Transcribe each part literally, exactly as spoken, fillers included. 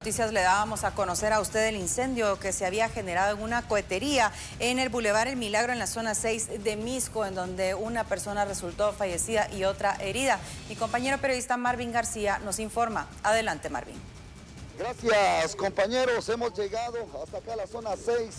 Noticias le dábamos a conocer a usted el incendio que se había generado en una cohetería en el Boulevard El Milagro en la zona seis de Misco, en donde una persona resultó fallecida y otra herida. Mi compañero periodista Marvin García nos informa. Adelante, Marvin. Gracias, compañeros. Hemos llegado hasta acá a la zona seis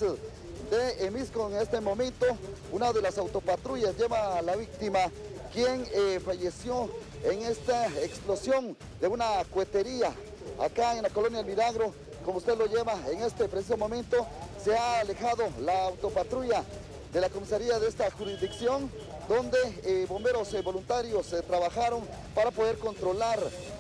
de Misco en este momento. Una de las autopatrullas lleva a la víctima, quien eh, falleció en esta explosión de una cohetería acá en la colonia El Milagro. Como usted lo lleva en este preciso momento, se ha alejado la autopatrulla de la comisaría de esta jurisdicción, donde eh, bomberos eh, voluntarios eh, trabajaron para poder controlar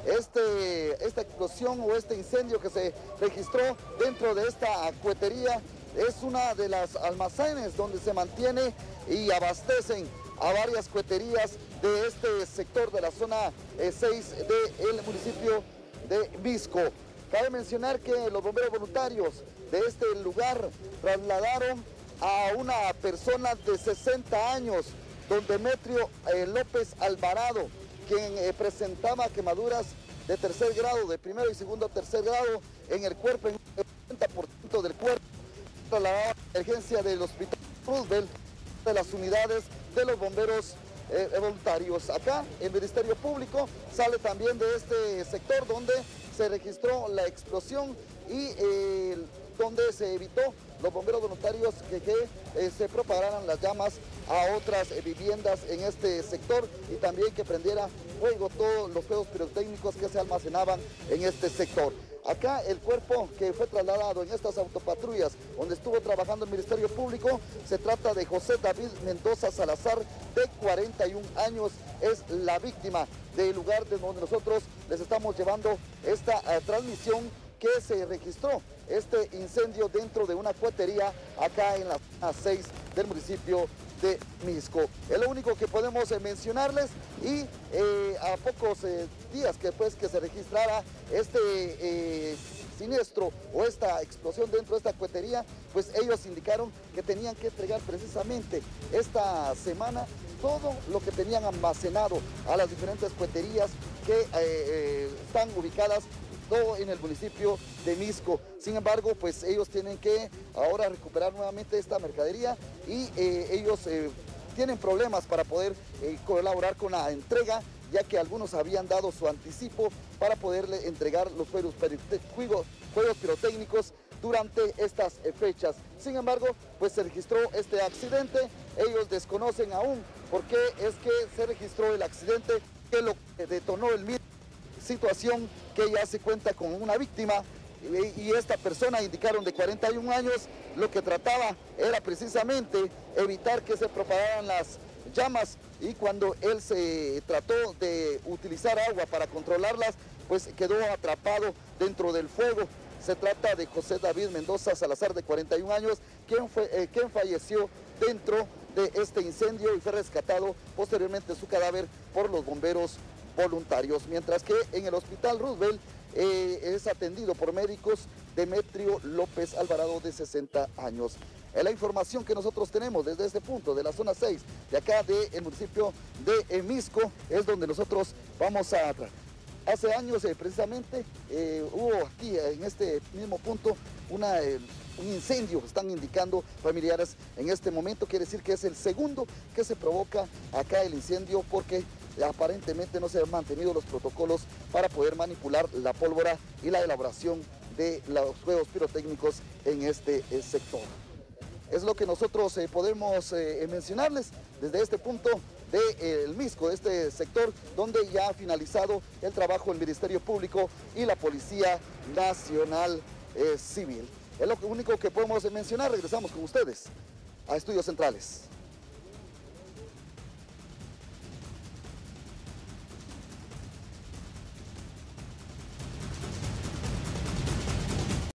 este, esta explosión o este incendio que se registró dentro de esta cohetería. Es una de las almacenes donde se mantiene y abastecen a varias coheterías de este sector de la zona eh, seis del municipio de Misco. Cabe mencionar que los bomberos voluntarios de este lugar trasladaron a una persona de sesenta años, don Demetrio eh, López Alvarado, quien eh, presentaba quemaduras de tercer grado, de primero y segundo a tercer grado en el cuerpo, en el ochenta por ciento del cuerpo, trasladado a la emergencia del Hospital Roosevelt de las unidades de los bomberos Eh, voluntarios. Acá el Ministerio Público sale también de este sector donde se registró la explosión y eh, donde se evitó los bomberos voluntarios que, que eh, se propagaran las llamas a otras eh, viviendas en este sector y también que prendiera fuego todos los fuegos pirotécnicos que se almacenaban en este sector. Acá el cuerpo que fue trasladado en estas autopatrullas donde estuvo trabajando el Ministerio Público, se trata de José David Mendoza Salazar, de cuarenta y un años, es la víctima del lugar de donde nosotros les estamos llevando esta uh, transmisión que se registró este incendio dentro de una cohetería acá en la zona seis del municipio de Misco. Es lo único que podemos eh, mencionarles y eh, a pocos eh, días que después que se registrara este eh, siniestro o esta explosión dentro de esta cohetería, pues ellos indicaron que tenían que entregar precisamente esta semana todo lo que tenían almacenado a las diferentes coheterías que eh, eh, están ubicadas todo en el municipio de Misco. Sin embargo, pues ellos tienen que ahora recuperar nuevamente esta mercadería y eh, ellos eh, tienen problemas para poder eh, colaborar con la entrega, ya que algunos habían dado su anticipo para poderle entregar los fuegos, fuegos pirotécnicos durante estas fechas. Sin embargo, pues se registró este accidente. Ellos desconocen aún por qué es que se registró el accidente, que lo detonó el mismo. Situación que ya se cuenta con una víctima y esta persona, indicaron, de cuarenta y un años, lo que trataba era precisamente evitar que se propagaran las llamas, y cuando él se trató de utilizar agua para controlarlas, pues quedó atrapado dentro del fuego. Se trata de José David Mendoza Salazar, de cuarenta y un años, quien, fue, eh, quien falleció dentro de este incendio y fue rescatado posteriormente su cadáver por los bomberos voluntarios, mientras que en el Hospital Roosevelt eh, es atendido por médicos Demetrio López Alvarado, de sesenta años. Es la información que nosotros tenemos desde este punto de la zona seis de acá del municipio de Misco, es donde nosotros vamos a... Hace años eh, precisamente eh, hubo aquí en este mismo punto una... Eh, un incendio, están indicando familiares en este momento. Quiere decir que es el segundo que se provoca acá el incendio, porque aparentemente no se han mantenido los protocolos para poder manipular la pólvora y la elaboración de los fuegos pirotécnicos en este eh, sector. Es lo que nosotros eh, podemos eh, mencionarles desde este punto del de, Misco, de este sector donde ya ha finalizado el trabajo el Ministerio Público y la Policía Nacional eh, Civil. Es lo único que podemos mencionar. Regresamos con ustedes a Estudios Centrales.